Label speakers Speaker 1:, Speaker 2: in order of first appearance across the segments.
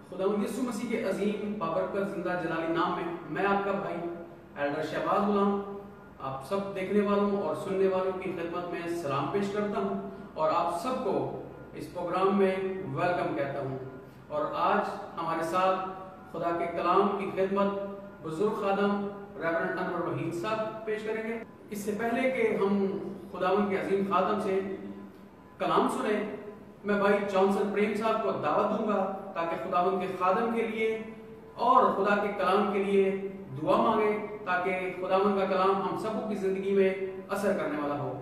Speaker 1: خداوند یسوع مسیح کے عظیم بابرکت زندہ جلالی نام میں آپ کا بھائی ایلڈر شہباز غلام آپ سب دیکھنے والوں اور سننے والوں کی خدمت میں سلام پیش کرتا ہوں اور آپ سب کو اس پروگرام میں ویلکم کہتا ہوں۔ اور آج ہمارے ساتھ خدا کے کلام کی خدمت بزرگ خادم ریورنڈ انور وحید صاحب پیش کریں گے۔ اس سے پہلے کہ ہم خداوند کے عظیم خادم سے کلام سنیں، میں بھائی جانسن پریم صاحب کو دعوت دوں گا تاکہ خداوند کے خادم کے لیے اور خدا کے کلام کے لیے دعا مانگے تاکہ خداوند کا کلام ہم سب کی زندگی میں اثر کرنے والا ہو۔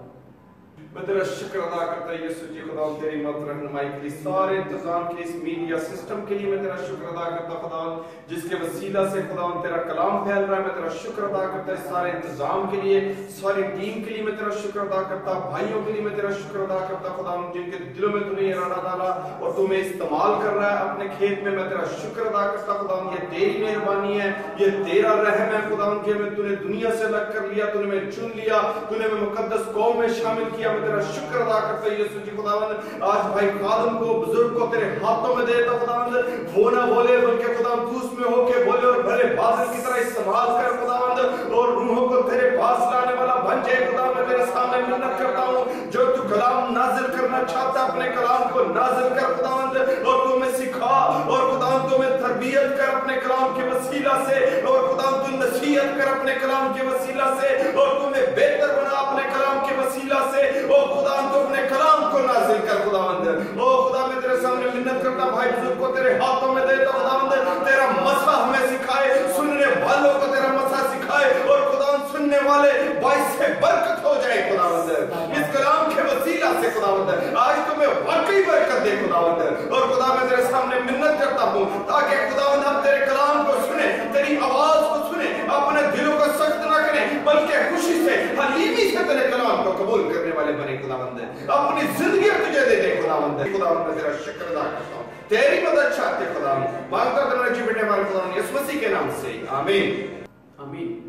Speaker 2: میں تیرا شکر ادا کرتا ہے یسوع جی خدا تیری مدد رہنمائی کے لیے، سارے انتظام کے اس میڈیا سسٹم کے لیے میں تیرا شکر ادا کرتا خدا جس کے وسیلہ سے خدا تیرا کلام پھیل رہا ہے۔ میں تیرا شکر ادا کرتا ہے سارے انتظام کے لیے، ساری ٹیم کے لیے میں تیرا شکر ادا کرتا، بھائیوں کے لیے میں تیرا شکر ادا کرتا خدا جن کے دلوں میں تو نے ارادہ ڈالا اور تو میں استعمال کر رہا ہے اپنے کھیت میں تیرا شکر ادا کرتا خدا یہ تیری مہربانی ہے، یہ تیرا رحم ہے خدا کہ میں تو نے دنیا سے الگ کر لیا، تو نے میں چن لیا، تو نے میں مقدس قوم میں شامل کیا۔ میں تیرا شکر ادا کرتا ہے یسوع جی خداوند آج بھائی خادم کو بزرگ کو تیرے ہاتھوں میں دیتا خداوند، وہ نہ بولے بلکہ خداوند تو اس میں ہو کے بولے اور بھلے بادل کی طرح استعمال کر خداوند اور روحوں کو تیرے پاس لانے والا بن جائے خدا میں تیرے سامنے منت کرتا ہوں جو تو کلام نازل کرنا چاہتا اپنے کلام کو نازل کر خداوند اور تو میں سکھا اور خداوند تو میں تربیت کر اپنے کلام کے وسیلہ سے اور خداوند تو نصیحت کر اپنے کلام کے وسیلہ سے اور تو میں بہتر بنا اپنے کلام کے وسیلہ سے اور خداوند تو اپنے کلام کو نازل کر خداوند او خدا میں تیرے سامنے منت کرتا بھائی بزرگ کو تیرے ہاتھوں میں دیتا خداوند تیرا مسا ہمیں سکھائے، سننے والوں کو تیرا مسا سکھائے اور خداوند سننے والے باعث برکت ہو جائے خداوند اس کلام کے وسیلہ سے خداوند آج تمہیں واقعی برکت دے خداوند اور خدا میں تیرے سامنے منت کرتا ہوں تاکہ خداوند ہم تیرے کلام کو سنیں، تیری آواز کو سنیں، اپنے دلوں کو سخت نہ کریں بلکہ خوشی سے حلیمی سے تیرے کلام کو قبول کرنے والے بنے خداوند اپنی زندگی تجھے دے دے خداوند میں تیرا شکر ادا کرتا ہوں، تیری مدد چاہتے خداوند مانگتا تیرا جی بیٹے ہمارے خداوند یسوع مسیح کے نام سے آمین
Speaker 1: آمین۔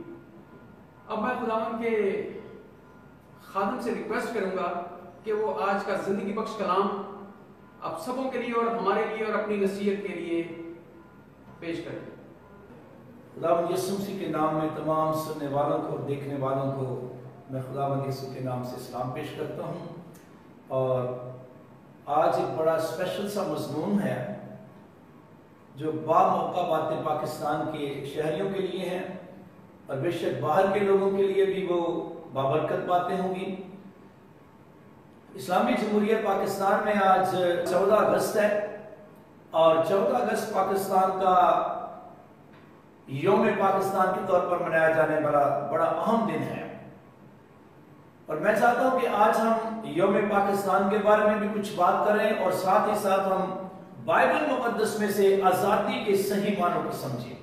Speaker 1: اب میں خداوند کے خادم سے ریکویسٹ کروں گا کہ وہ آج کا زندگی بخش کلام آپ سبوں کے لیے اور ہمارے لیے اور اپنی نصیحت کے لیے پیش کریں۔
Speaker 3: خداوند یسوع مسیح کے نام میں تمام سننے والوں کو اور دیکھنے والوں کو میں خداوند یسوع کے نام سے سلام پیش کرتا ہوں۔ اور آج ایک بڑا اسپیشل سا مضمون ہے جو موقع باتیں پاکستان کے شہریوں کے لیے ہیں اور بے شک باہر کے لوگوں کے لیے بھی وہ بابرکت باتیں ہوں گی۔ اسلامی جمہوریہ پاکستان میں آج 14 اگست ہے اور 14 اگست پاکستان کا یوم پاکستان کے طور پر منایا جانے والا بڑا اہم دن ہے اور میں چاہتا ہوں کہ آج ہم یوم پاکستان کے بارے میں بھی کچھ بات کریں اور ساتھ ہی ساتھ ہم بائبل مقدس میں سے آزادی کے صحیح معنوں کو سمجھیں۔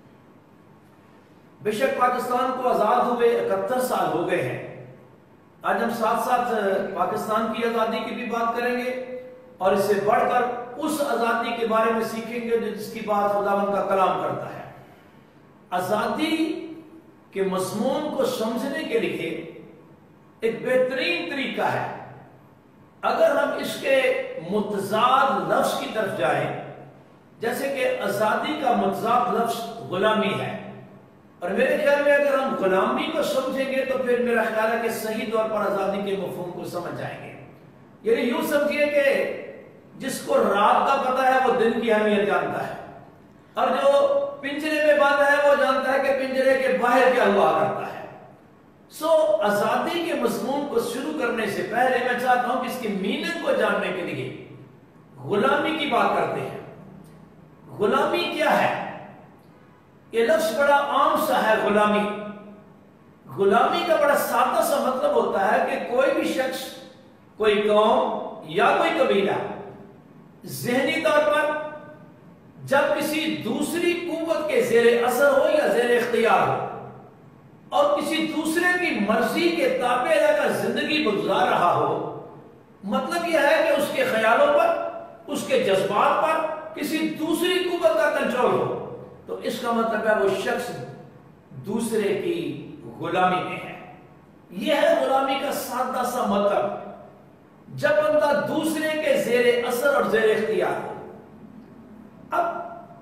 Speaker 3: بے شک پاکستان کو آزاد ہوئے 71 سال ہو گئے ہیں، آج ہم ساتھ ساتھ پاکستان کی آزادی کی بھی بات کریں گے اور اس سے بڑھ کر اس آزادی کے بارے میں سیکھیں گے جس کی بات خداوند کا کلام کرتا ہے۔ آزادی کے مضمون کو سمجھنے کے لیے ایک بہترین طریقہ ہے اگر ہم اس کے متضاد لفظ کی طرف جائیں، جیسے کہ آزادی کا متضاد لفظ غلامی ہے اور میرے خیال میں اگر ہم غلامی کو سمجھیں گے تو پھر میرا خیال ہے کہ صحیح طور پر آزادی کے مفہوم کو سمجھ جائیں گے۔ یعنی یوں سمجھیے کہ جس کو رات کا پتہ ہے وہ دن کی اہمیت جانتا ہے اور جو پنجرے میں بند ہے وہ جانتا ہے کہ پنجرے کے باہر کیا ہوا کرتا ہے۔ آزادی کے مضمون کو شروع کرنے سے پہلے میں چاہتا ہوں کہ اس کی میننگ کو جاننے کے لیے غلامی کی بات کرتے ہیں۔ غلامی کیا ہے؟ یہ لفظ بڑا عام سا ہے غلامی۔ غلامی کا بڑا سادہ سا مطلب ہوتا ہے کہ کوئی بھی شخص، کوئی قوم یا کوئی قبیلہ ذہنی طور پر جب کسی دوسری قوت کے زیر اثر ہو یا زیر اختیار ہو اور کسی دوسرے کی مرضی کے تابع رہ کر زندگی گزار رہا ہو، مطلب یہ ہے کہ اس کے خیالوں پر، اس کے جذبات پر کسی دوسری قوت کا کنٹرول ہو، تو اس کا مطلب ہے وہ شخص دوسرے کی غلامی میں ہے۔ یہ ہے غلامی کا سادہ سا مطلب، جب بندہ دوسرے کے زیر اثر اور زیر اختیار ہو۔ اب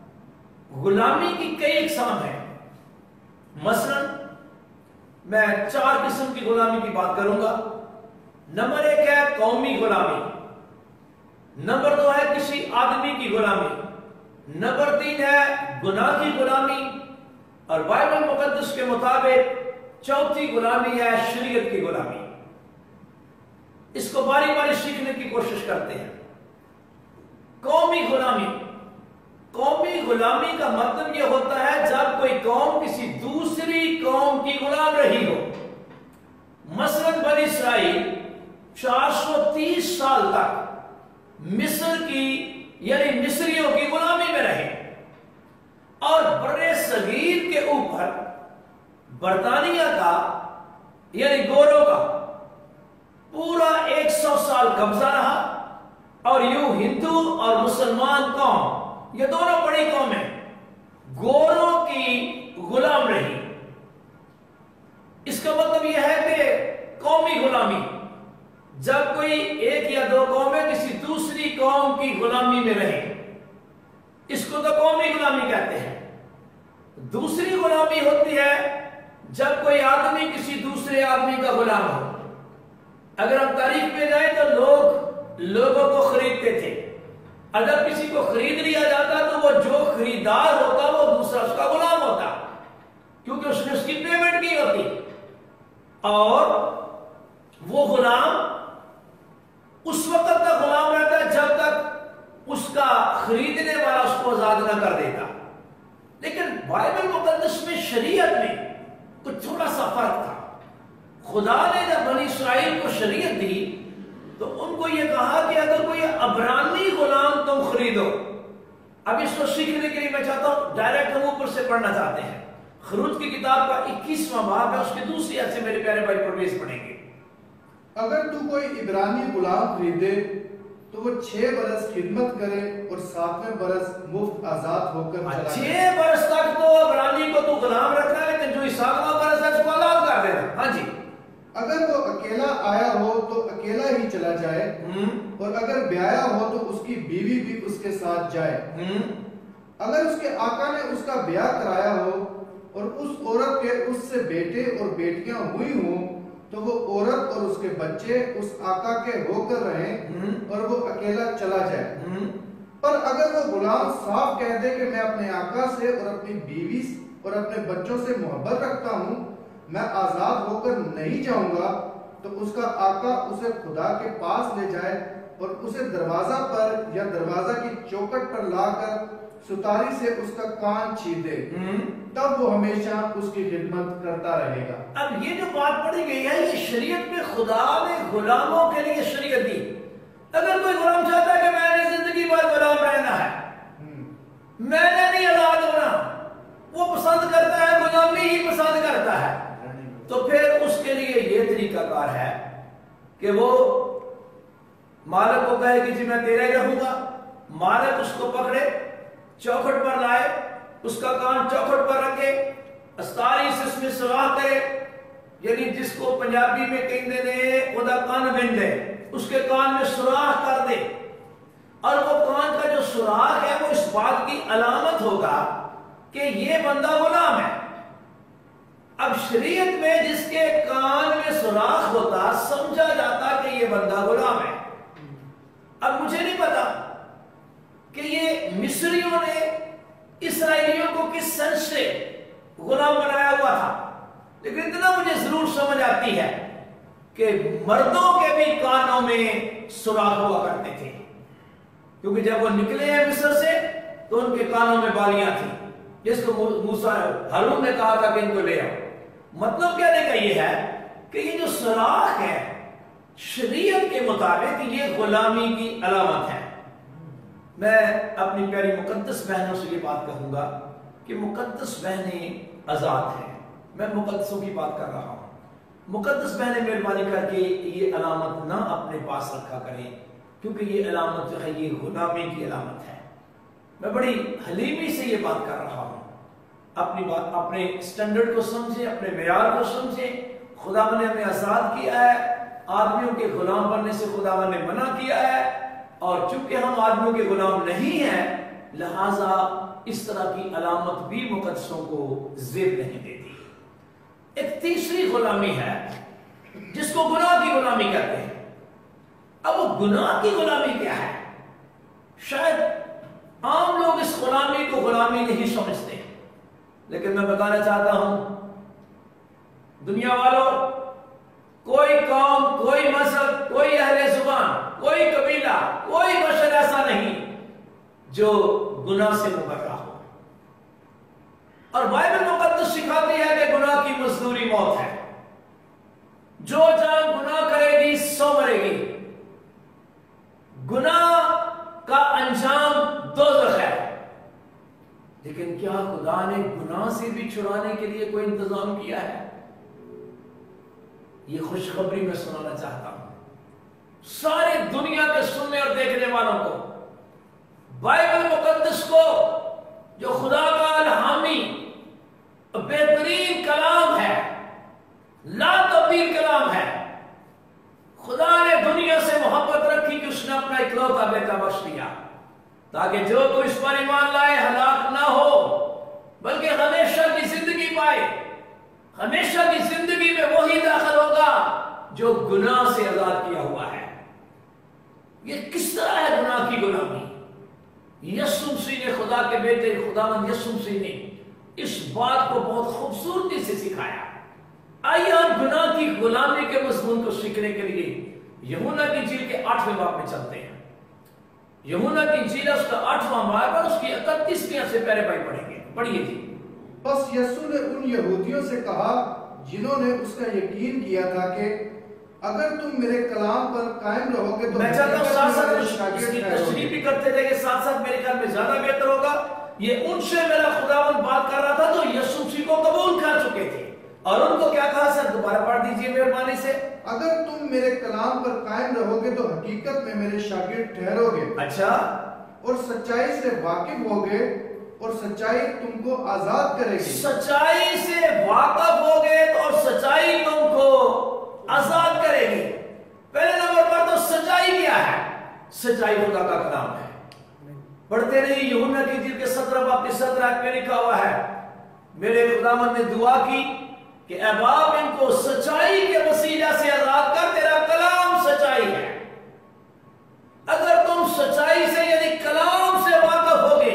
Speaker 3: غلامی کی کئی اقسام ہیں. مثلا میں 4 قسم کی غلامی کی بات کروں گا. نمبر 1 ہے قومی غلامی. نمبر 2 ہے کسی آدمی کی غلامی. نمبر 3 ہے گناہ کی غلامی. اور بائبل مقدس کے مطابق چوتھی غلامی ہے شریعت کی غلامی. اس کو باری باری سیکھنے کی کوشش کرتے ہیں. قومی غلامی. قومی غلامی کا مطلب یہ ہوتا ہے جب کوئی قوم کسی دوسری قوم کی غلام رہی ہو. مثلا بنی اسرائیل 430 سال تک مصر کی یعنی مصریوں کی غلامی میں رہے اور برے صغیر کے اوپر برطانیہ کا یعنی گوروں کا پورا 100 سال قبضہ رہا. اور یوں ہندو اور مسلمان قوم یہ دونوں بڑی قومیں گوروں کی غلام رہی. اس کا مطلب یہ ہے کہ قومی غلامی جب کوئی ایک یا دو قومیں کسی دوسری قوم کی غلامی میں رہیں اس کو تو قومی غلامی کہتے ہیں. دوسری غلامی ہوتی ہے جب کوئی آدمی کسی دوسرے آدمی کا غلام ہو. اگر ہم تاریخ میں جائیں تو لوگوں کو خریدتے تھے. اگر کسی کو خرید لیا جاتا تو وہ جو خریدار ہوتا وہ دوسرا اس کا غلام ہوتا کیونکہ اس نے اس کی پیمنٹ کی ہوتی. اور وہ غلام اس وقت تک غلام رہتا ہے جب تک اس کا خریدنے والا اس کو آزاد نہ کر دیتا. لیکن بائبل مقدس میں شریعت میں کچھ تھوڑا سا فرق تھا. خدا نے جب بنی اسرائیل کو شریعت دی تو ان کو یہ کہا کہ اگر کوئی عبرانی غلام تم خریدو. اب اس کو سیکھنے کے لیے میں چاہتا ہوں ڈائریکٹ ہم اوپر سے پڑھنا چاہتے ہیں. خروج کی کتاب کا 21واں باب ہے. اس کی دوسری آیت سے میرے پیارے بھائی پرویز پڑھیں گے.
Speaker 4: اگر تو کوئی عبرانی غلام خریدے تو وہ 6 برس خدمت کرے اور 7ویں برس مفت آزاد ہو کر چلا جائے.
Speaker 3: 6 برس تک تو عبرانی کو تو غلام رکھنا ہے لیکن جو 7واں برس ہے اس کو آزاد کر دینا. ہاں جی.
Speaker 4: اگر وہ اکیلا آیا ہو تو اکیلا ہی چلا جائے اور اگر بیایا ہو تو اس کی بیوی بھی اس کے ساتھ جائے. اگر اس کے آقا نے اس کا بیاہ کرایا ہو اور اس عورت کے اس سے بیٹے اور بیٹیاں ہوئی ہوں تو وہ عورت اور اس کے بچے اس آقا کے ہو کر رہیں اور وہ اکیلا چلا جائے. پر اگر وہ غلام صاف کہہ دے کہ میں اپنے آقا سے اور اپنی بیوی اور اپنے بچوں سے محبت رکھتا ہوں میں آزاد ہو کر نہیں جاؤں گا تو اس کا آقا اسے خدا کے پاس لے جائے اور اسے دروازہ پر یا دروازہ کی چوکٹ پر لا کر ستاری سے اس کا کان چھین دے. تب وہ ہمیشہ اس کی خدمت کرتا رہے گا.
Speaker 3: اب یہ جو بات پڑھی گئی ہے یہ شریعت میں خدا نے غلاموں کے لیے شریعت دی. اگر کوئی غلام چاہتا ہے کہ میں نے زندگی بھر غلام رہنا ہے میں نے نہیں آزاد ہونا وہ پسند کرتا ہے غلامی ہی پسند کرتا ہے تو پھر اس کے لیے یہ طریقہ کار ہے کہ وہ مالک کو کہے کہ جی میں تیرے ہی رہوں گا. مالک اس کو پکڑے چوکھٹ پر لائے اس کا کان چوکھٹ پر رکھے استاری سے اس میں سوراخ کرے یعنی جس کو پنجابی میں کہتے ہیں خدا کان بن دے اس کے کان میں سوراخ کر دے. اور وہ کان کا جو سوراخ ہے وہ اس بات کی علامت ہوگا کہ یہ بندہ غلام ہے. اب شریعت میں جس کے کان میں سوراخ ہوتا سمجھا جاتا کہ یہ بندہ غلام ہے. اب مجھے نہیں پتا کہ یہ مصریوں نے اسرائیلیوں کو کس سنس سے غلام بنایا ہوا تھا لیکن اتنا مجھے ضرور سمجھ آتی ہے کہ مردوں کے بھی کانوں میں سوراخ ہوا کرتے تھے کیونکہ جب وہ نکلے ہیں مصر سے تو ان کے کانوں میں بالیاں تھیں جس کو موسیٰ ہارون نے کہا تھا کہ ان کو لے آؤ. مطلب کہنے کا یہ ہے کہ یہ جو سوراخ ہے شریعت کے مطابق یہ غلامی کی علامت ہے. میں اپنی پیاری مقدس بہنوں سے یہ بات کہوں گا کہ مقدس بہنیں آزاد ہیں. میں مقدسوں کی بات کر رہا ہوں. مقدس بہنیں مہربانی کر کے یہ علامت نہ اپنے پاس رکھا کریں کیونکہ یہ علامت جو ہے یہ غلامی کی علامت ہے. میں بڑی حلیمی سے یہ بات کر رہا ہوں. اپنی بات اپنے سٹینڈرڈ کو سمجھیں اپنے معیار کو سمجھیں. خدا نے ہمیں آزاد کیا ہے. آدمیوں کے غلام بننے سے خدا نے منع کیا ہے اور چونکہ ہم آدمیوں کے غلام نہیں ہیں لہذا اس طرح کی علامت بھی مقدسوں کو زیب نہیں دیتی۔ ایک تیسری غلامی ہے جس کو گناہ کی غلامی کہتے ہیں۔ اب وہ گناہ کی غلامی کیا ہے؟ شاید عام لوگ اس غلامی کو غلامی نہیں سمجھتے، لیکن میں بتانا چاہتا ہوں دنیا والوں، کوئی قوم، کوئی مذہب، کوئی اہل زبان، کوئی قبیلہ، کوئی بشر ایسا نہیں جو گناہ سے مبرہ ہو۔ اور بائبل مقدس سکھاتی ہے کہ گناہ کی مزدوری موت ہے۔ جو جان گناہ کرے گی سو مرے گی۔ گناہ کا انجام دوزخ ہے۔ لیکن کیا خدا نے گناہ سے بھی چھڑانے کے لیے کوئی انتظام کیا ہے؟ یہ خوشخبری میں سنانا چاہتا ہوں سارے دنیا کے سننے اور دیکھنے والوں کو۔ بائبل مقدس کو جو خدا کا الہامی بہترین کلام ہے، لا تبدیل کلام ہے، خدا نے دنیا سے محبت رکھی کہ اس نے اپنا اکلوتا بیٹا بخش دیا تاکہ جو کوئی اس پر ایمان لائے ہلاک نہ ہو بلکہ ہمیشہ کی زندگی پائے۔ ہمیشہ کی زندگی میں وہی داخل ہوگا جو گناہ سے آزاد کیا ہوا ہے۔ یہ کس طرح ہے گناہ کی غلامی؟ یسوع مسیح نے، خدا کے بیٹے خداوند یسوع مسیح نے اس بات کو بہت خوبصورتی سے سکھایا۔ آئیے ہم گناہ کی غلامی کے مضمون کو سیکھنے کے لیے یوحنا کی انجیل کے 8ویں باب میں چلتے ہیں۔ یوحنا کی انجیل اس کا 8واں باب اور اس کی 31ویں سے پہلے پڑھیں گے۔ پڑھیے جی۔
Speaker 4: بس یسوع نے ان یہودیوں سے کہا جنہوں نے اس کا یقین کیا تھا کہ اگر تم میرے کلام پر قائم رہو گے تو
Speaker 3: میں چاہتا ہوں ساتھ ساتھ اس کی تشریح بھی کرتے رہے کہ ساتھ ساتھ میرے خیال میں زیادہ بہتر ہوگا۔ یہ ان سے میرا خداوند بات کر رہا تھا جو یسوع مسیح کو قبول کر چکے تھے، اور ان کو کیا کہا؟ سر دوبارہ پڑھ دیجئے مہربانی سے۔
Speaker 4: اگر تم میرے کلام پر قائم رہو گے تو حقیقت میں میرے شاگرد ٹھہرو گے،
Speaker 3: اچھا،
Speaker 4: اور سچائی سے واقف ہوگے اور سچائی تم کو آزاد کرے گی۔
Speaker 3: سچائی سے واقف ہوگے اور سچائی تم کو آزاد کرے گی۔ پہلے نمبر پر تو سچائی کیا ہے؟ سچائی خدا کا کلام ہے۔ پڑھتے نہیں یوحنا کی انجیل کے 17 باب کی 17 آیت میں لکھا ہوا ہے، میرے خداوند نے دعا کی کہ اے باپ ان کو سچائی کے وسیلہ سے آزاد کر، تیرا کلام سچائی ہے۔ اگر تم سچائی سے یعنی کلام سے واقف ہوگے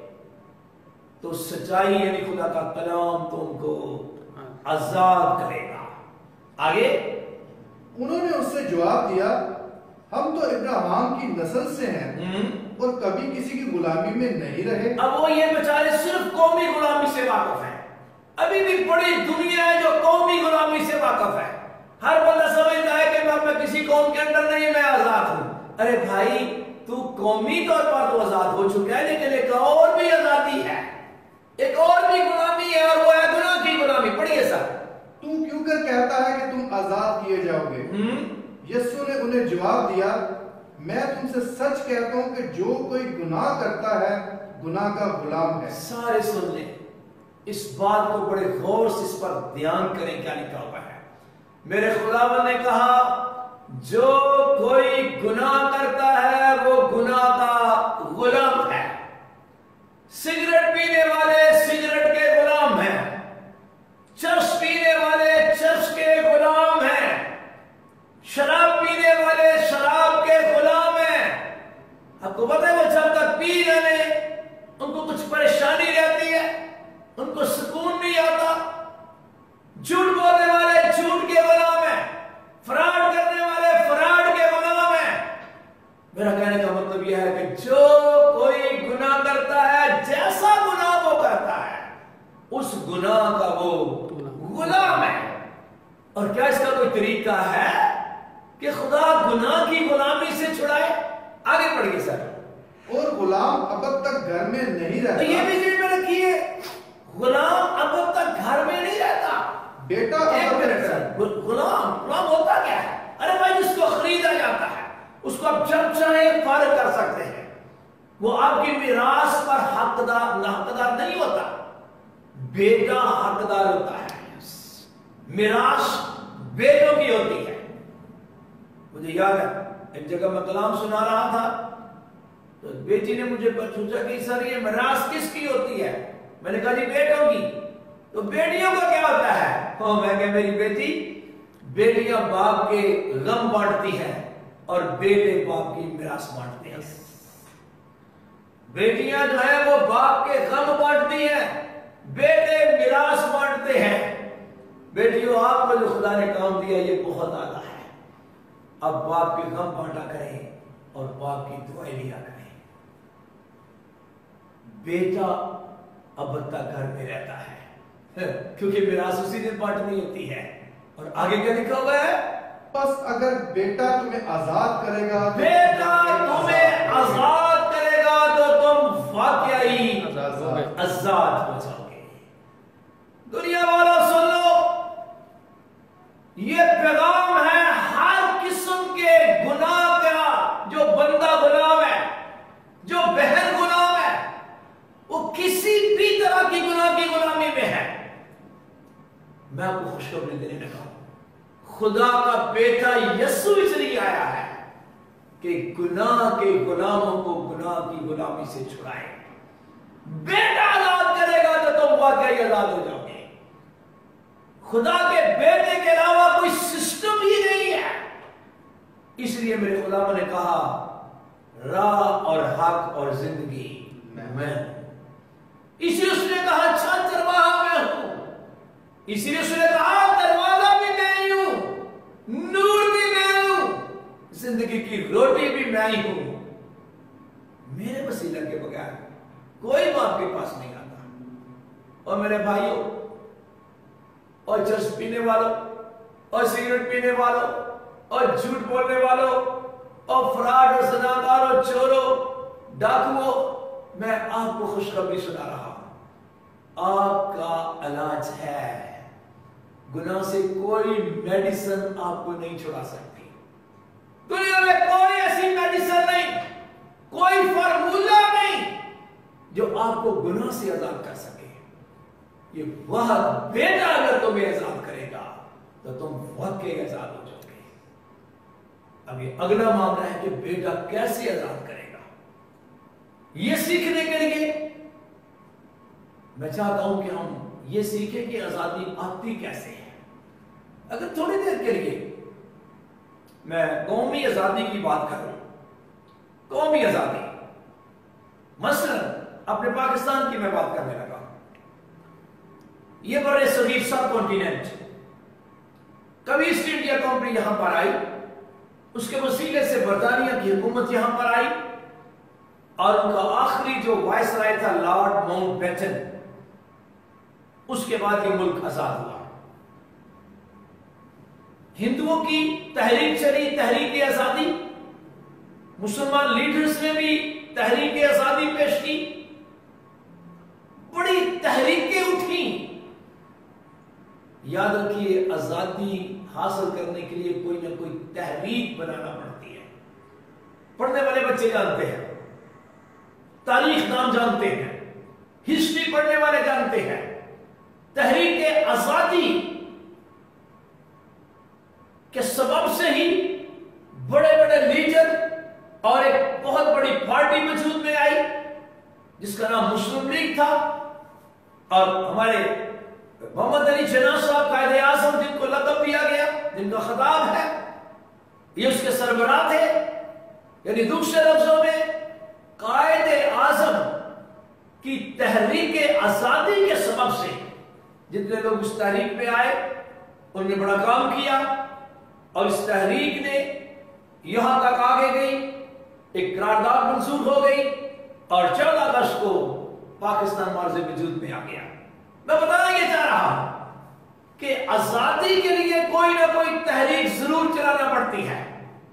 Speaker 3: تو سچائی یعنی خدا کا کلام تم کو آزاد کرے گا۔ آگے
Speaker 4: انہوں نے اس سے جواب دیا، ہم تو ابراہیم کی نسل سے ہیں اور کبھی کسی کی غلامی میں نہیں رہے۔
Speaker 3: اب وہ یہ بیچارے صرف قومی غلامی سے واقف ہیں۔ ابھی بھی بڑی دنیا ہے جو قومی غلامی سے واقف ہے۔ ہر بندہ سمجھتا ہے کہ میں کسی قوم کے اندر نہیں، میں آزاد ہوں۔ ارے بھائی، تو قومی طور پر تو آزاد ہو چکا ہے، لیکن ایک اور بھی آزادی ہے، ایک اور بھی غلامی ہے، اور وہ ہے گناہ کی غلامی۔ پڑھیے سر۔
Speaker 4: تو کیوں کر کہتا ہے کہ تم آزاد کیے جاؤ گے؟ یسوع نے انہیں جواب دیا، میں تم سے سچ کہتا ہوں کہ جو کوئی گناہ کرتا ہے گناہ کا غلام ہے۔
Speaker 3: سارے سن لیں اس بات کو، بڑے غور سے اس پر دھیان کریں کیا لکھا ہوا ہے۔ میرے خداوند نے کہا جو کوئی گناہ کرتا ہے وہ گناہ کا غلام ہے۔ سگریٹ پینے والے سگریٹ کے غلام ہیں، چرس پینے والے چرس کے غلام ہیں، شراب پینے والے شراب کے غلام ہیں۔ آپ کو پتہ ہے وہ جب تک پی رہے ان کو کچھ پریشانی رہتی ہے، ان کو سکون نہیں آتا۔ جھوٹ بولنے والے جھوٹ کے غلام ہیں، فراڈ کرنے والے فراڈ کے غلام ہیں۔ میرا کہنے کا مطلب یہ ہے کہ جو کوئی گناہ کرتا ہے، جیسا گناہ وہ کرتا ہے، اس گناہ کا وہ غلام ہے۔ اور کیا اس کا کوئی طریقہ ہے کہ خدا گناہ کی غلامی سے چھڑائے؟ آگے پڑھیے سر۔
Speaker 4: اور غلام اب تک گھر میں نہیں
Speaker 3: تو
Speaker 4: رہتا،
Speaker 3: یہ بھی ذہن میں رکھیے، غلام اب تک گھر میں نہیں رہتا۔
Speaker 4: بیٹا
Speaker 3: ایک
Speaker 4: اب
Speaker 3: منٹ سر، غلام ہوتا کیا ہے؟ ارے بھائی جس کو خریدا جاتا ہے اس کو آپ جب چاہے فارغ کر سکتے ہیں، وہ آپ کی میراث پر حقدار نہیں ہوتا، بیٹا حقدار ہوتا ہے۔ میراث بیٹوں کی ہوتی ہے۔ مجھے یاد ہے ایک جگہ میں کلام سنا رہا تھا تو بیٹی نے مجھے پوچھا کہ سر یہ میراث کس کی ہوتی ہے؟ میں نے کہا جی بیٹوں کی۔ تو بیٹیوں کا کیا ہوتا ہے؟ میں کہا میری بیٹی، بیٹیاں باپ کے غم بانٹتی ہیں اور بیٹے باپ کی میراث بانٹتے ہیں۔ بیٹیاں جو ہیں وہ باپ کے غم بانٹتی ہیں، بیٹے میراث بانٹتے ہیں۔ بیٹیوں آپ کو جو خدا نے کام دیا یہ بہت اعلیٰ ہے، اب باپ کے غم بانٹا کریں اور باپ کی دعائیں لیا کریں۔ بیٹا اب تک گھر میں رہتا ہے کیونکہ میراث اسی دن بانٹنی ہوتی ہے۔ اور آگے کیا لکھا ہوا ہے؟
Speaker 4: بس اگر بیٹا تمہیں آزاد کرے گا،
Speaker 3: بیٹا تمہیں آزاد کرے گا تو تم واقعی آزاد ہو جاؤ گے۔ دنیا والوں سن لو، یہ پیغام ہے ہر قسم کے گناہ کا۔ جو بندہ غلام ہے، جو بہن غلام ہے، وہ کسی بھی طرح کی گناہ کی غلامی میں ہے، میں آپ کو خوشخبری دینے لگا ہوں، خدا کا بیٹا یسوع اس لیے آیا ہے کہ گناہ کے غلاموں کو گناہ کی غلامی سے چھڑائے۔ بیٹا آزاد کرے گا تو تم واقعی آزاد ہو جاؤ گے۔ خدا کے بیٹے کے علاوہ کوئی سسٹم ہی نہیں ہے۔ اس لیے میرے خدا نے کہا راہ اور حق اور زندگی میں ہوں۔ اسی لیے اس نے کہا اچھا چرواہا میں ہوں۔ اسی لیے اس نے کہا دروازہ بھی میں ہی ہوں، نور بھی میں ہوں، زندگی کی روٹی بھی میں ہی ہوں۔ میرے وسیلہ کے بغیر کوئی باپ کے پاس نہیں آتا۔ اور میرے بھائیوں اور چرس پینے والوں اور سگریٹ پینے والوں اور جھوٹ بولنے والوں اور فراڈ اور زناکار اور چوروں ڈاکوؤں، میں آپ کو خوشخبری سنا رہا ہوں، آپ کا علاج ہے۔ گناہ سے کوئی میڈیسن آپ کو نہیں چھڑا سکتی۔ دنیا میں کوئی ایسی میڈیسن نہیں، کوئی فارمولہ نہیں جو آپ کو گناہ سے آزاد کر سکے۔ یہ وہ بیٹا اگر تمہیں آزاد کرے گا تو تم واقعی آزاد ہو جاؤ گے۔ اب یہ اگلا معاملہ ہے کہ بیٹا کیسے آزاد کرے گا۔ یہ سیکھنے کے لیے میں چاہتا ہوں کہ ہم یہ سیکھیں کہ آزادی آتی کیسے ہے۔ اگر تھوڑی دیر کے لیے میں قومی آزادی کی بات کروں، قومی آزادی، مثلا اپنے پاکستان کی میں بات کرنے لگا، یہ بڑے صغیر سب کانٹیننٹ، کبھی ایسٹ انڈیا کمپنی یہاں پر آئی، اس کے وسیلے سے برطانیہ کی حکومت یہاں پر آئی، اور ان کا آخری جو وائس رائے تھا لارڈ ماؤنٹ بیٹن، اس کے بعد یہ ملک آزاد ہوا۔ ہندوؤں کی تحریک چلی، تحریک آزادی، مسلمان لیڈرز نے بھی تحریک آزادی پیش کی، بڑی تحریکیں اٹھیں۔ یاد رکھیے آزادی حاصل کرنے کے لیے کوئی نہ کوئی تحریک بنانا پڑتی ہے۔ پڑھنے والے بچے جانتے ہیں، تاریخ نام جانتے ہیں، ہسٹری پڑھنے والے جانتے ہیں، تحریک آزادی کے سبب سے ہی بڑے بڑے لیڈر اور ایک بہت بڑی پارٹی وجود میں آئی جس کا نام مسلم لیگ تھا، اور ہمارے محمد علی جناح صاحب قائد اعظم جن کو لقب دیا گیا، جن کا خطاب ہے، یہ اس کے سربراہ تھے۔ یعنی دوسرے لفظوں میں قائد اعظم کی تحریک آزادی کے سبب سے جتنے لوگ اس تحریک میں آئے انہوں نے بڑا کام کیا، اور اس تحریک نے یہاں تک آگے گئی، ایک قرارداد منظور ہو گئی، اور 14 اگست کو پاکستان معرض وجود میں آ گیا۔ میں بتانا یہ چاہ رہا ہوں کہ آزادی کے لیے کوئی نہ کوئی تحریک ضرور چلانا پڑتی ہے۔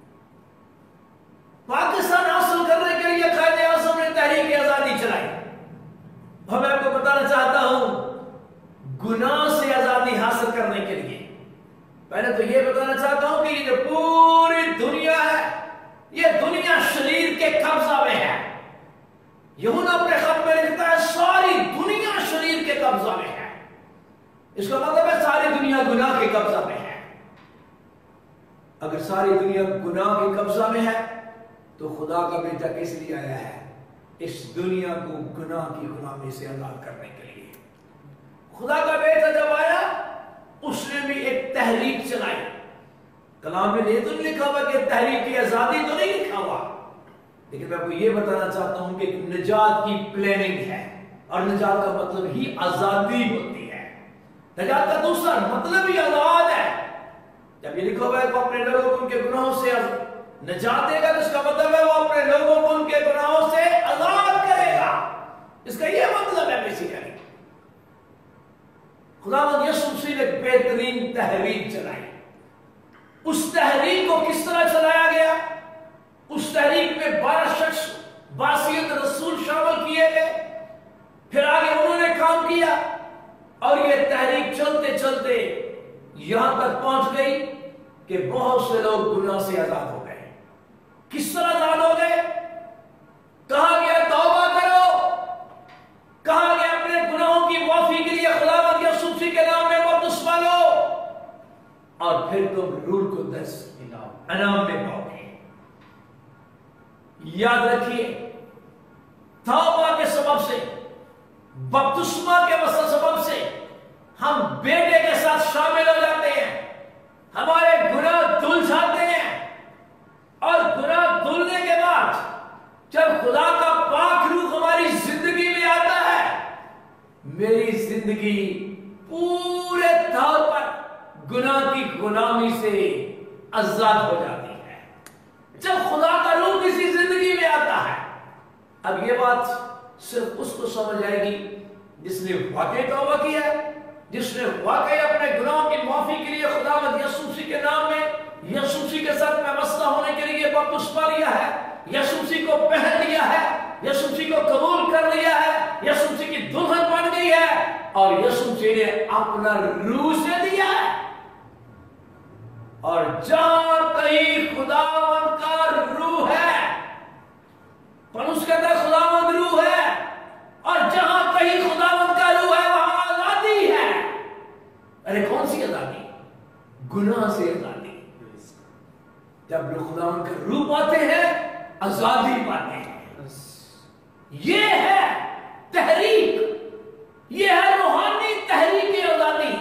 Speaker 3: پاکستان حاصل کرنے کے لیے قائد اعظم نے تحریک آزادی چلائی، اور میں آپ کو بتانا چاہتا ہوں گناہ سے آزادی حاصل کرنے کے لیے پہلے تو یہ بتانا چاہتا ہوں کہ یہ جو پوری دنیا ہے، یہ دنیا شریر کے قبضہ میں ہے۔ یہونا اپنے خط میں لکھتا ہے ساری دنیا شریر کے قبضہ میں ہے۔ اس کا مطلب ہے ساری دنیا گناہ کے قبضہ میں ہے۔ اگر ساری دنیا گناہ کے قبضہ میں ہے تو خدا کا بیٹا کس لیے آیا ہے؟ اس دنیا کو گناہ کی غلامی سے آزاد کرنے کے لیے۔ خدا کا بیٹا جب آیا اس نے بھی ایک تحریک چلائی۔ کلام میں یہ تو نہیں لکھا ہوا کہ تحریک کی آزادی تو نہیں لکھا ہوا، لیکن میں آپ کو یہ بتانا چاہتا ہوں کہ نجات کی پلاننگ ہے، اور نجات کا مطلب ہی آزادی ہوتی ہے۔ نجات کا دوسرا مطلب ہی آزاد ہے۔ جب یہ لکھا ہوا ہے کہ وہ اپنے لوگوں کو ان کے گناہوں سے نجات دے گا، تو اس کا مطلب ہے وہ اپنے لوگوں کو ان کے گناہوں سے آزاد کرے گا۔ اس کا یہ مطلب ہے بیسیکلی۔ خداوند یسوع مسیح نے بہترین تحریک چلائی۔ اس تحریک کو کس طرح چلایا گیا؟ اس تحریک میں 12 شخص باسیت رسول شامل کیے گئے، پھر آگے انہوں نے کام کیا، اور یہ تحریک چلتے چلتے یہاں تک پہنچ گئی کہ بہت سے لوگ گناہ سے آزاد ہو گئے۔ کس طرح آزاد ہو گئے؟ کہا گیا توبہ کرو، کہا گیا اپنے گناہوں کی معافی کے لیے خداوند یسوع مسیح کے نام میں بپتسمہ لو، اور پھر تم روح القدس انعام میں پاؤ گے۔ یاد رکھیے، توبہ کے سبب سے، بپتسمہ کے سبب سے ہم بیٹے کے ساتھ شامل ہو جاتے ہیں، ہمارے گناہ دھل جاتے ہیں، اور گناہ دھلنے کے بعد جب خدا کا پاک روح ہماری زندگی میں آتا ہے، میری زندگی پورے طور پر گناہ کی غلامی سے آزاد ہو جاتی ہے۔ جب خدا کا روح کسی زندگی میں آتا ہے، اب یہ بات صرف اس کو سمجھ آئے گی جس نے واقعی توبہ کیا ہے، جس نے واقعی اپنے گناہوں کی معافی کے لیے خداوند یسوع مسیح کے نام میں یسوع مسیح کے ساتھ میں وابستہ ہونے کے لیے بپتسمہ لیا ہے، یسوع مسیح کو پہن لیا ہے، یسوع مسیح کو قبول کر لیا ہے، یسوع مسیح کی دلہن بن گئی ہے، اور یسوع مسیح نے اپنا روح سے دیا ہے۔ اور جہاں کہیں خداوند کا روح ہے، پولس کہتا ہے خداوند روح ہے، اور جہاں کہیں خداوند کا روح ہے وہاں آزادی ہے۔ ارے کون سی آزادی؟ گناہ سے آزادی۔ جب لوگ خداوند کا روح پاتے ہیں آزادی پاتے ہیں۔ یہ ہے تحریک، یہ ہے روحانی تحریک آزادی۔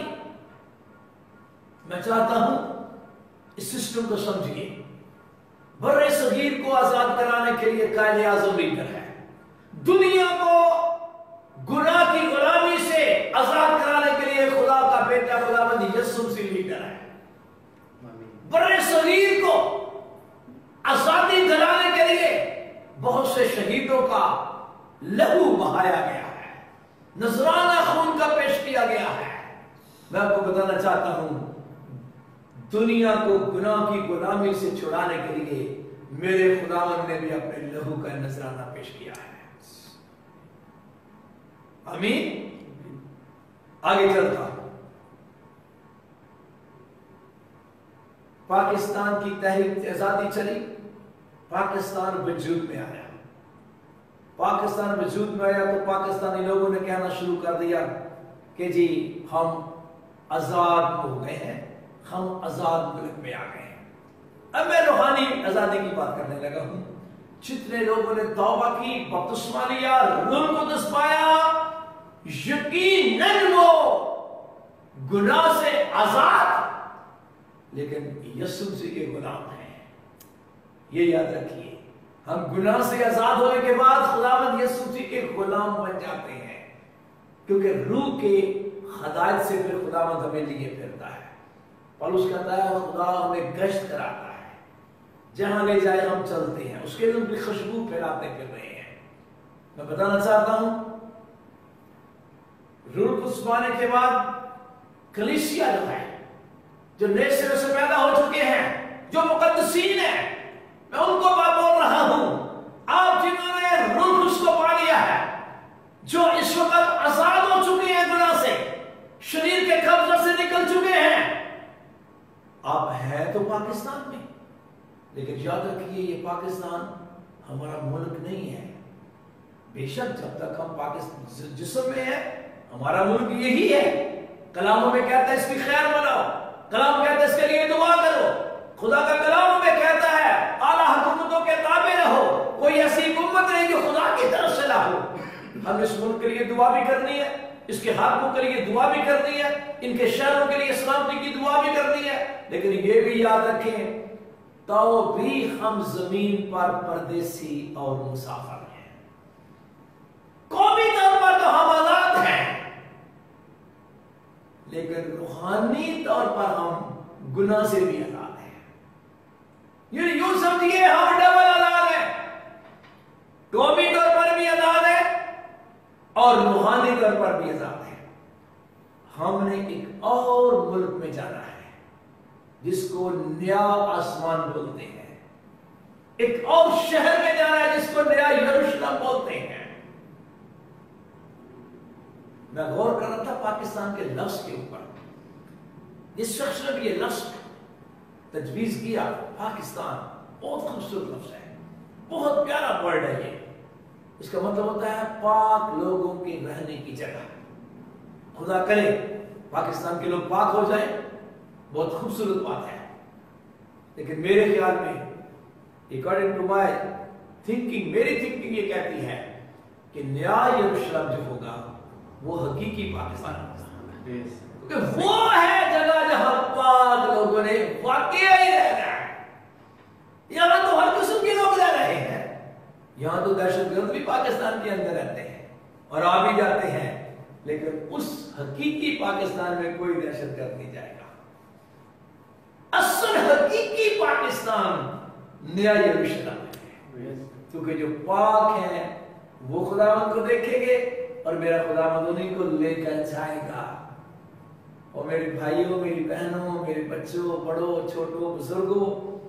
Speaker 3: میں چاہتا ہوں اس سسٹم کو سمجھیے۔ بر صغیر کو آزاد کرانے کے لیے قائد اعظم لیڈر ہے، دنیا کو گناہ کی غلامی سے آزاد کرانے کے لیے خدا کا بیٹا خداوند یسوع مسیح لیڈر ہے۔ بر صغیر کو آزادی دلانے کے لیے بہت سے شہیدوں کا لہو بہایا گیا ہے، نذرانہ خون کا پیش کیا گیا ہے۔ میں آپ کو بتانا چاہتا ہوں، دنیا کو گناہ کی غلامی سے چھڑانے کے لیے میرے خداوند نے بھی اپنے لہو کا نذرانہ پیش کیا ہے۔ آمین۔ آگے چلتا ہوں۔ پاکستان کی تحریک آزادی چلی، پاکستان وجود میں آیا۔ پاکستان وجود میں آیا تو پاکستانی لوگوں نے کہنا شروع کر دیا کہ جی ہم آزاد ہو گئے ہیں، ہم آزاد ملک میں آ گئے ہیں۔ اب میں روحانی آزادی کی بات کرنے لگا ہوں۔ جتنے لوگوں نے توبہ کی، بپتسمہ لیا، روح القدس پایا، یقیناً وہ گناہ سے آزاد، لیکن یسوع مسیح کے غلام ہیں۔ یہ یاد رکھیے، ہم گناہ سے آزاد ہونے کے بعد خداوند یسوع مسیح کے غلام بن جاتے ہیں، کیونکہ روح کے ہدایت سے پھر خداوند ہمیں لیے پھرتا ہے۔ پولس کہتا ہے خدا ہمیں گشت کراتا ہے، جہاں لے جائے ہم چلتے ہیں، اس کے دل کی خوشبو پھیلاتے پھر رہے ہیں۔ میں بتانا چاہتا ہوں، روح القدس پانے کے بعد کلیسیا جو ہے، جو نئے سرے سے پیدا ہو چکے ہیں، جو مقدسین ہیں، میں ان کو بول رہا ہوں، آپ جنہوں نے روح القدس کو پا لیا ہے، جو اس وقت آزاد ہو چکے ہیں گناہ سے، شریر کے قبضے سے نکل چکے ہیں، آپ ہیں تو پاکستان میں، لیکن یاد رکھیے یہ پاکستان ہمارا ملک نہیں ہے۔ بے شک جب تک ہم پاکستان جسم میں ہیں، ہمارا ملک یہی ہے۔ کلاموں میں کہتا ہے اس کی خیر مناؤ، کلام کہتا ہے اس کے لیے دعا کرو، खुदा का कलाम हमें कहता है आला हुकूमतों के ताबे रहो, कोई ऐसी उम्मत नहीं जो खुदा की तरफ से ना हो। हम इस मुल्क के लिए दुआ भी करनी है, इसके हाकिमों के लिए दुआ भी करनी है, इनके शहरों के लिए सलामती की दुआ भी करनी है, लेकिन ये भी याद रखें तो भी हम जमीन पर परदेसी और मुसाफिर हैं। कौमी तौर पर तो हम आजाद हैं, लेकिन रूहानी तौर पर हम गुनाह से भी आजाद हैं। यूं समझिए हम डबल आजाद हैं, कौमी तौर पर भी आजाद है और रूहानी तौर पर भी आजाद है। हमने एक और मुल्क में जाना है जिसको नया आसमान बोलते हैं, एक और शहर में जाना है जिसको नया यरूशलेम बोलते हैं। मैं गौर कर रहा था पाकिस्तान के लफ्ज के ऊपर, जिस शख्स ने भी ये लफ्ज तजवीज किया, पाकिस्तान बहुत खूबसूरत लफ्ज है, बहुत प्यारा वर्ड है ये। इसका मतलब होता है पाक लोगों के रहने की जगह। खुदा करे पाकिस्तान के लोग पाक हो जाएं, बहुत खूबसूरत बात है, लेकिन मेरे ख्याल में अकॉर्डिंग टू माय थिंकिंग, मेरी थिंकिंग ये कहती है कि नया यरूशलेम जो होगा वो हकीकी पाकिस्तान होगा, क्योंकि वो है जगह जहां पाक लोगों ने वाकई रहना है। यहां तो हर किस्म के लोग रह रहे हैं, यहां तो दहशतगर्द भी पाकिस्तान के अंदर रहते हैं और आ भी जाते हैं, लेकिन उस हकीकी पाकिस्तान में कोई दहशतगर्द नहीं जाएगा। असल हकीकी पाकिस्तान नया यरूशलेम है, क्योंकि जो पाक है वो खुदावंद को देखेंगे और मेरा खुदावंद उन्हीं को लेकर जाएगा। और मेरे भाइयों, मेरी बहनों, मेरे बच्चों, बड़ों, छोटों, बुजुर्गों,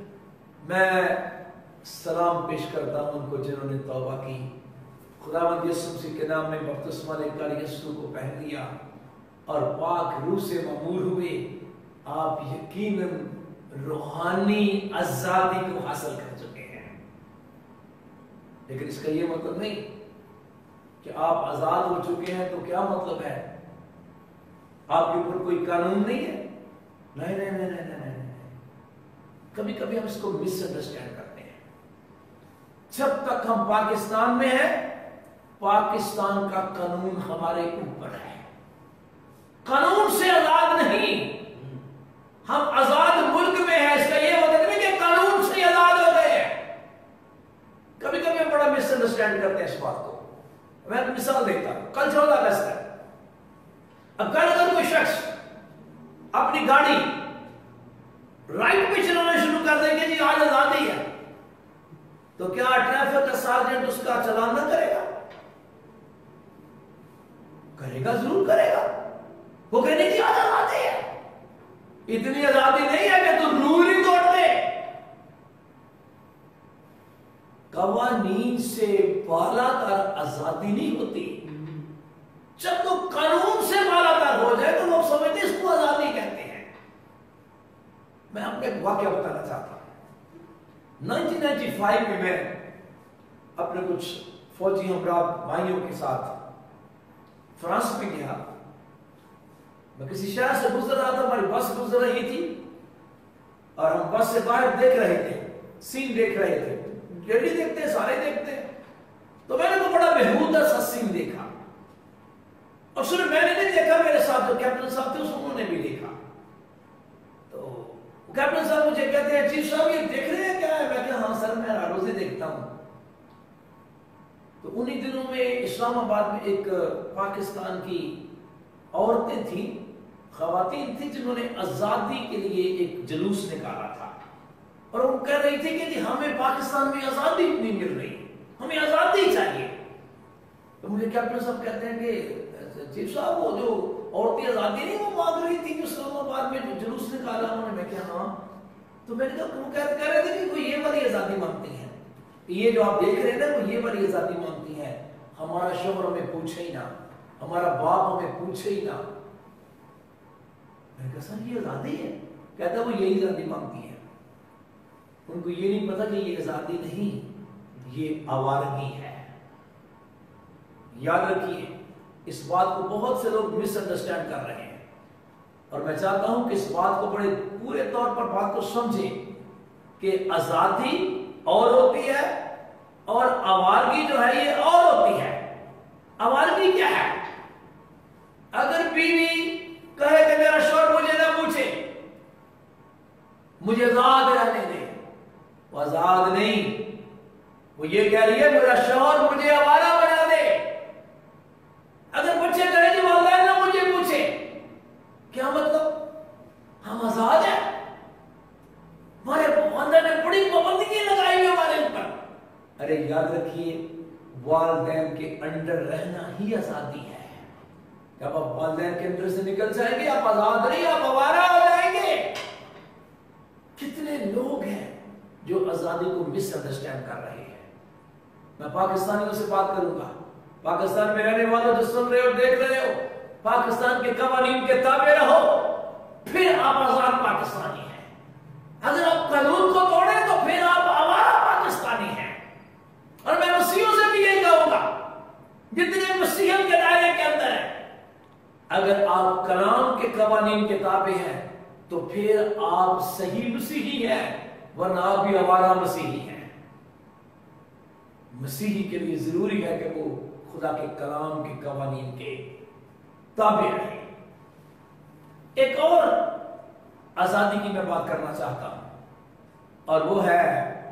Speaker 3: मैं सलाम पेश करता हूं उनको जिन्होंने तौबा की, खुदावंद यीशु मसीह के नाम में बपतिस्मा लेकर यीशु को पहन लिया और पाक रूह से ममूर हुए। आप यकीनन रूहानी आजादी को हासिल कर चुके हैं, लेकिन इसका यह मतलब नहीं कि आप आजाद हो चुके हैं तो क्या मतलब है आपके ऊपर कोई कानून नहीं है। नहीं नहीं नहीं नहीं नहीं, नहीं। कभी कभी हम इसको मिसअंडरस्टैंड करते हैं। जब तक हम पाकिस्तान में हैं, पाकिस्तान का कानून हमारे ऊपर है, कानून से आजाद नहीं। हम आजाद मुल्क में हैं, इसका यह मतलब नहीं कि कानून से आजाद हो गए हैं। कभी कभी हम बड़ा मिसअंडरस्टैंड करते हैं इस बात को। मैं एक मिसाल देता हूं, कल 14 अगस्त है। अब कल अगर कोई शख्स अपनी गाड़ी राइट पे चलाना शुरू कर देंगे, जी आज आजादी है, तो क्या ट्रैफिक का सार्जेंट उसका चालान ना करेगा? करेगा, जरूर करेगा। वो कहने की आज आजादी है। इतनी आजादी नहीं है कि तू रूल ही तोड़ दे। कवानीन से बालातर आजादी नहीं होती। जब तो कानून से बालातर हो जाए तो लोग समझते इसको आजादी कहते हैं। मैं आपको एक वाकया बताना चाहता हूं। 1995 में मैं अपने कुछ फौजी हमरा भाइयों के साथ फ्रांस में गया। मैं किसी शहर से गुजर रहा था, हमारी बस गुजर रही थी और हम बस से बाहर देख रहे थे, सीन देख रहे थे। डेली देखते हैं, सारे देखते हैं। तो मैंने तो बड़ा बेहूदा सा सीन देखा और सिर्फ मैंने नहीं देखा, मेरे साथ जो कैप्टन साहब थे उन्होंने भी देखा। तो कैप्टन साहब मुझे कहते हैं, चीफ साहब ये देख रहे हैं क्या है? मैं क्या, हाँ सर मैं हर रोज ही देखता हूं। तो उन्हीं दिनों में इस्लामाबाद में एक पाकिस्तान की औरतें थी, खवातीन थी, जिन्होंने आजादी के लिए एक जुलूस निकाला था और वो कह रही थी कि जी हमें पाकिस्तान में आजादी नहीं मिल रही, हमें आजादी चाहिए। तो मुझे कैप्टन साहब कहते हैं कि चीफ साहब वो जो औरतें आजादी नहीं वो मांग रही थी, जो इस्लामाबाद में जो जुलूस निकाला उन्होंने। मैं क्या, हाँ। तो मैंने कहा, वो कह रहे थे कि वो ये वाली आजादी मांगती है, ये जो आप देख रहे हैं ना वो ये वाली आजादी मांगती है। हमारा शोहर हमें पूछे ही ना, हमारा बाप हमें पूछे ही ना। मैंने कहा सर ये आजादी है? कहता वो यही आजादी मांगती है। उनको ये नहीं पता कि ये आजादी नहीं, ये आवारगी है। याद रखिए, इस बात को बहुत से लोग मिसअंडरस्टैंड कर रहे हैं और मैं चाहता हूं कि इस बात को बड़े पूरे तौर पर बात को समझें کہ آزادی اور ہوتی ہے اور آوارگی جو ہے یہ اور ہوتی ہے. آوارگی کیا ہے؟ اگر بیوی کہے کہ میرا شوہر مجھے نہ پوچھے، مجھے آزاد رہنے دے، وہ آزاد نہیں، وہ یہ کہہ رہی ہے میرا شوہر مجھے آوارہ بنا دے. اگر بچے کہے جی والدین نہ مجھے پوچھے، کیا مطلب؟ ہم آزاد ہیں؟ ہمارے والدین نے بڑی پابندیاں لگائی ہوئی ہمارے اوپر. ارے یاد رکھیے والدین کے انڈر رہنا ہی آزادی ہے. جب آپ والدین کے اندر سے نکل جائیں گے آپ آزاد نہیں، آپ آوارہ ہو جائیں گے. کتنے لوگ ہیں جو آزادی کو مس انڈرسٹینڈ کر رہے ہیں. میں پاکستانیوں سے بات کروں گا، پاکستان میں رہنے والوں جو سن رہے ہو دیکھ رہے ہو، پاکستان کے قوانین کے تابع رہو، پھر آپ آزاد پاکستانی ہیں. اگر آپ قانون کو توڑیں تو پھر آپ آوارہ پاکستانی ہیں. اور میں مسیحیوں سے بھی یہی کہوں گا جتنے مسیحیت کے دائرے کے اندر ہیں، اگر آپ کلام کے قوانین کے تابع ہیں تو پھر آپ صحیح مسیحی ہیں، ورنہ آپ بھی آوارہ مسیحی ہیں. مسیحی کے لیے ضروری ہے کہ وہ خدا کے کلام کے قوانین کے تابع رہے. ایک اور آزادی کی میں بات کرنا چاہتا ہوں اور وہ ہے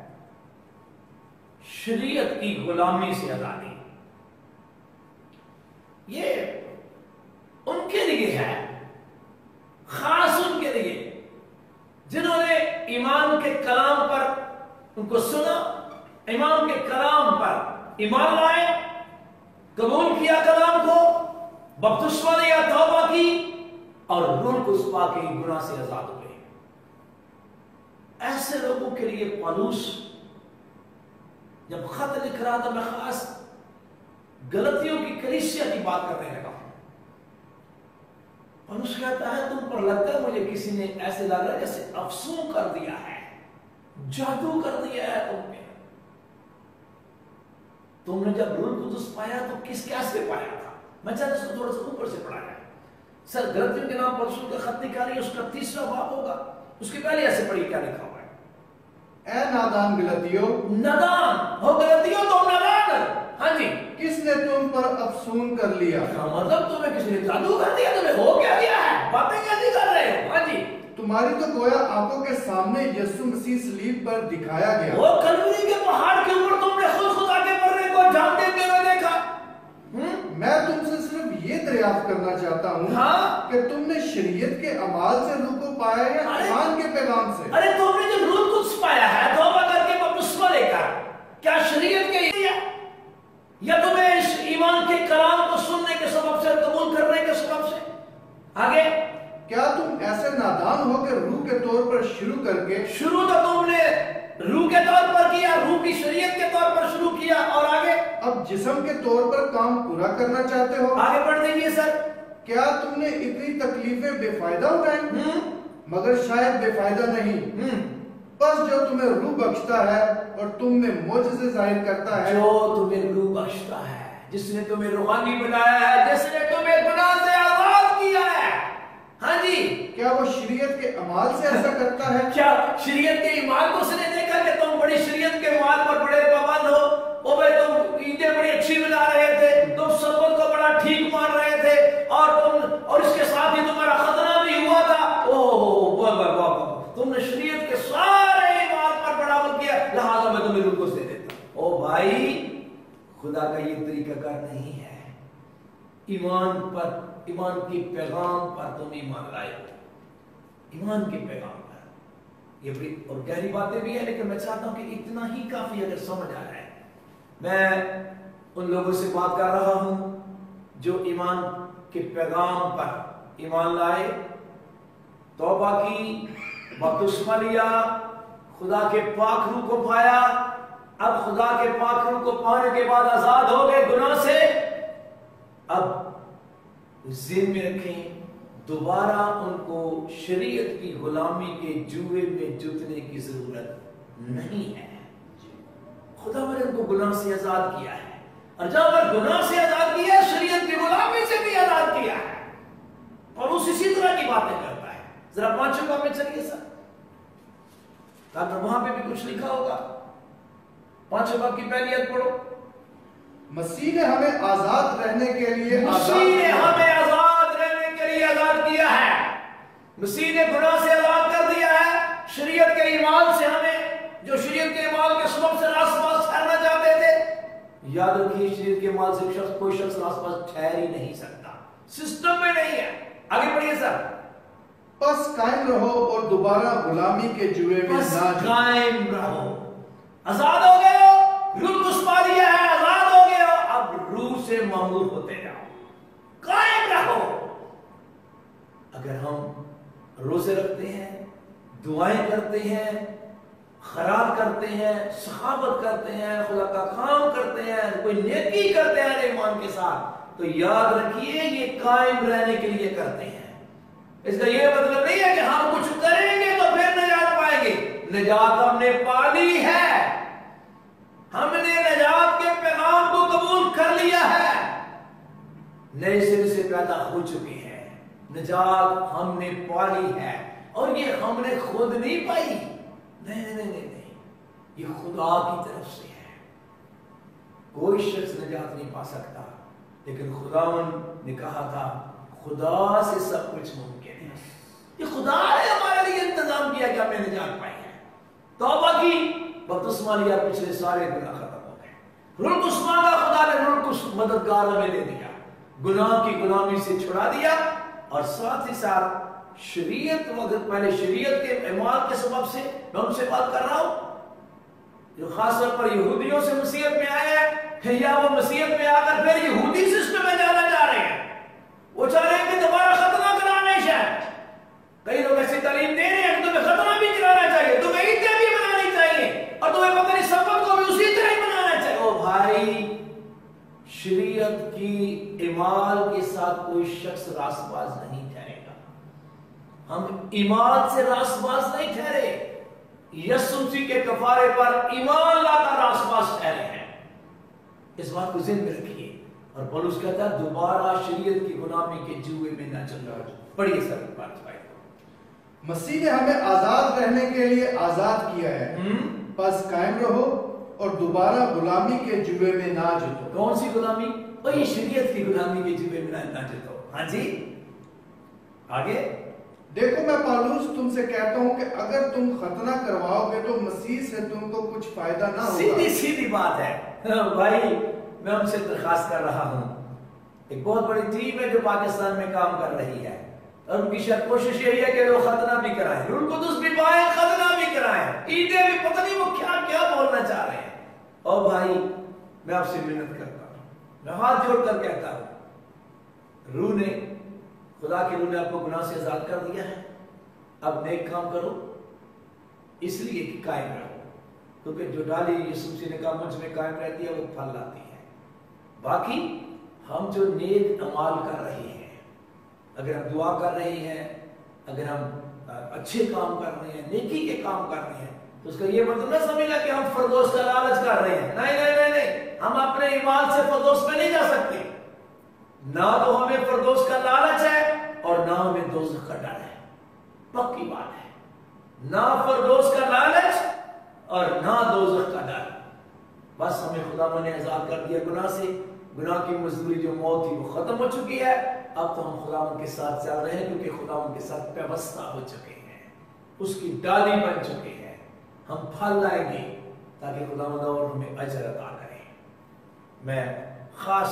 Speaker 3: شریعت کی غلامی سے آزادی. یہ ان کے لیے ہے، خاص ان کے لیے جنہوں نے ایمان کے کلام پر ان کو سنا، ایمان کے کلام پر ایمان لائے، قبول کیا کلام کو، بپتسمہ لیا، توبہ کی اور روح القدس پا کے گناہ سے آزاد ہوئے. ایسے لوگوں کے لیے پالوس جب خط لکھ رہا تھا، میں خاص غلطیوں کی کلیسیا کی بات کرنے لگا ہوں. پالوس کہتا ہے تم پر لگتا ہے مجھے کسی نے ایسے لگ رہا ہے جیسے افسون کر دیا ہے، جادو کر دیا ہے تم نے. تم نے جب روح القدس پایا تو کس کیسے پایا تھا؟ میں چاہتا ہوں تھوڑا سا اوپر سے پڑھا ہے. سر غلطیوں کے نام پر رسول کا خط نکالیے، اس کا 3واں باب ہوگا، اس کی پہلے ایسے پڑھی کیا لکھا ہوا ہے؟
Speaker 4: اے نادان غلطیوں،
Speaker 3: نادان ہو غلطیوں تم نادان. ہاں جی،
Speaker 4: کس نے تم پر افسون کر لیا؟
Speaker 3: مطلب تمہیں کسی نے جادو کر دیا، تمہیں ہو کیا گیا ہے، باتیں کیسی کر رہے ہو؟ ہاں جی،
Speaker 4: تمہاری تو گویا آنکھوں کے سامنے یسوع مسیح صلیب پر دکھایا گیا.
Speaker 3: وہ کلوری کے پہاڑ کے اوپر تم نے خود خدا کے مرنے کو جان دیتے ہوئے دیکھا.
Speaker 4: میں تم سے صرف یہ دریافت کرنا چاہتا ہوں کہ تم نے شریعت کے اعمال سے روح کو پایا یا ایمان کے پیغام سے؟
Speaker 3: ارے تم نے جو روح القدس پایا ہے توبہ کر کے بپتسمہ لے کر، کیا شریعت کے لیے یا تمہیں اس ایمان کے کلام کو سننے کے سبب سے، قبول کرنے کے سبب سے؟ آگے،
Speaker 4: کیا تم ایسے نادان ہو کہ روح کے طور پر شروع کر کے،
Speaker 3: شروع تو تم نے روح کے طور پر کیا، روح کی شریعت کے طور پر شروع کیا، اور آگے
Speaker 4: اب جسم کے طور پر کام پورا کرنا چاہتے ہو؟
Speaker 3: آگے پڑھ دیجیے سر.
Speaker 4: کیا تم نے اتنی تکلیفیں بے فائدہ اٹھائیں؟ مگر شاید بے فائدہ نہیں. بس جو تمہیں روح بخشتا ہے اور تم میں معجزے ظاہر کرتا ہے،
Speaker 3: جو تمہیں روح بخشتا ہے، جس نے تمہیں روحانی بنایا ہے، جس نے تمہیں گناہ سے آزاد کیا ہے. ہاں جی،
Speaker 4: کیا وہ شریعت کے اعمال سے ایسا کرتا ہے؟
Speaker 3: کیا شریعت کے ایمان کو اس نے دیکھا کہ تم بڑی شریعت کے ایمان پر بڑے پابند ہو؟ او بھائی تم عیدیں بڑی اچھی بنا رہے تھے، تم سبت کو بڑا ٹھیک مان رہے تھے، اور اس کے ساتھ ہی تمہارا ختنہ بھی ہوا تھا. تم نے شریعت کے سارے ایمان پر بڑا عمل کیا، لہذا میں تمہیں روح القدس دے دیتا ہوں. او بھائی، خدا کا یہ طریقہ کار نہیں ہے. ایمان پر، ایمان کے پیغام پر تم ایمان لائے ہو، ایمان کے پیغام پر. یہ بڑی اور گہری باتیں بھی ہیں، لیکن میں چاہتا ہوں کہ اتنا ہی کافی اگر سمجھ آ جائے. میں ان لوگوں سے بات کر رہا ہوں جو ایمان کے پیغام پر ایمان لائے، توبہ کی، بپتسمہ لیا، خدا کے پاک روح کو پایا. اب خدا کے پاک روح کو پانے کے بعد آزاد ہو گئے گناہ سے. اب ذہن میں رکھیں، دوبارہ ان کو شریعت کی غلامی کے جوئے میں جتنے کی ضرورت نہیں ہے. خدا نے ان کو گناہ سے آزاد کیا ہے، اور جب وہ گناہ سے آزاد کیا ہے، شریعت کی غلامی سے بھی آزاد کیا ہے. اور اسی طرح کی باتیں کرتا ہے. ذرا 5 کام میں چلیے سر. ताकि वहां पे भी कुछ लिखा होगा। 5 बाब की पहली आयत पढ़ो।
Speaker 4: मसीह ने हमें आजाद रहने के लिए
Speaker 3: मसीह ने हमें आजाद रहने के लिए आजाद किया है। मसीह ने गुनाह से आजाद कर दिया है। शरीयत के ईमान से हमें, जो शरीयत के ईमान के सबब से रास्तबाज ठहरना चाहते थे, याद रखिए शरीयत के ईमान से कोई शख्स रास्तबाज ठहर ही नहीं सकता, सिस्टम में नहीं है। आगे पढ़िए सर।
Speaker 4: बस कायम रहो और दोबारा गुलामी के जुए में ना
Speaker 3: कायम रहो। आजाद हो गए हो, रूह को पा लिया है, आजाद हो गए हो, अब रूह से मामूर होते जाओ, कायम रहो। अगर हम रोजे रखते हैं, दुआएं करते हैं, खैरात करते हैं, सखावत करते हैं, खुदा का काम करते हैं, कोई नेकी करते हैं ईमान के साथ, तो याद रखिए ये कायम रहने के लिए करते हैं। इसका ये मतलब नहीं है कि हम कुछ करेंगे तो फिर निजात पाएंगे। निजात हमने पा ली है, हमने निजात के पैगाम को कबूल कर लिया है, नए सिरे से पैदा हो चुके हैं, निजात हमने पा ली है। और ये हमने खुद नहीं पाई, नहीं नहीं नहीं नहीं, ये खुदा की तरफ से है। कोई शख्स निजात नहीं पा सकता, लेकिन खुदावन ने कहा था खुदा से सब कुछ मुमकिन है। ये खुदा ने हमारे लिए इंतजाम किया कि हमें निजात पाई है। तौबा की, बपतिस्मा लिया, पिछले सारे गुनाह खत्म हो गए। रुल कुछ मांगा, खुदा ने रुल कुछ मददगार हमें दे दिया, गुनाह की गुलामी से छुड़ा दिया। और साथ ही साथ शरीयत, पहले शरीयत के ईमान के सबब से मैं उनसे बात कर रहा हूं जो खास तौर पर यहूदियों से मसीहत में आए हैं, या वो मसीहत में आकर फिर यहूदी सिस्टम में जाना चाह रहे हैं। वो चाह रहे हैं कि दोबारा खतना कराना है। शायद कई लोग ऐसी तालीम दे रहे हैं कि तुम्हें खतना भी कराना चाहिए, तुम्हें ईदें भी मनानी चाहिए, और तुम्हें पता नहीं सबक को भी उसी तरह ही मनाना चाहिए। ओ भाई, शरीयत की ईमान के साथ कोई शख्स रास्तबाज नहीं ठहरेगा। हम ईमान से रास्तबाज नहीं ठहरे, यीशु मसीह के कफारे पर ईमान लाकर रास्तबाज ठहरे हैं। इस बात को ज़हन में रखिए। और पौलुस कहता है दोबारा शरीयत की गुलामी के जुए में ना चल जाओ। पढ़िए सर बात भाई।
Speaker 4: मसीह ने हमें आजाद रहने के लिए आजाद किया है, बस कायम रहो और दोबारा गुलामी के जुए में ना जुटो।
Speaker 3: कौन सी गुलामी? और ये शरीयत की गुलामी के जुए में ना जुटो। हाँ जी, आगे
Speaker 4: देखो मैं पौलुस तुमसे कहता हूं कि अगर तुम खतना करवाओगे तो मसीह से तुमको कुछ फायदा ना होगा।
Speaker 3: सीधी सीधी बात है भाई। मैं उनसे दरखास्त कर रहा हूं, एक बहुत बड़ी टीम है जो पाकिस्तान में काम कर रही है, और उनकी शायद कोशिश यही है कि वो खतना भी कराएं, रुल कुदस भी पाएं, खतना भी कराएं, ईदें भी, पता नहीं वो क्या क्या बोलना चाह रहे हैं। और भाई मैं आपसे विनती करता हूं, मैं हाथ जोड़कर कहता हूं, रूह ने, खुदा की रूह ने आपको गुनाह से आजाद कर दिया है। अब नेक काम करो, इसलिए कि कायम रहो, क्योंकि जो डाली यीशु मसीह ने कहा मुझ में कायम रहती है वो फल लाती है। बाकी हम जो नेक अमाल कर रहे हैं, अगर हम दुआ कर रहे हैं, अगर हम अच्छे काम कर रहे हैं, नेकी के काम कर रहे हैं, तो उसका ये मतलब ना समझना कि हम फरदौस का लालच कर रहे हैं। नहीं नहीं नहीं नहीं, हम अपने ईमान से फरदौस में नहीं जा सकते। ना तो हमें फरदौस का लालच है और ना हमें दोज़ख का डर है, पक्की बात है। ना फरदौस का लालच और ना दोज़ख का डर। बस हमें खुदा ने आजाद कर दिया गुनाह से। गुनाह की मजदूरी जो मौत थी वो खत्म हो चुकी है। अब तो हम खुदा के साथ चल रहे हैं, क्योंकि खुदा के साथ व्यवस्था हो चुके हैं, उसकी डाली बन चुके हैं। हम फल लाएंगे ताकि खुदा और हमें अजर अता करें। मैं खास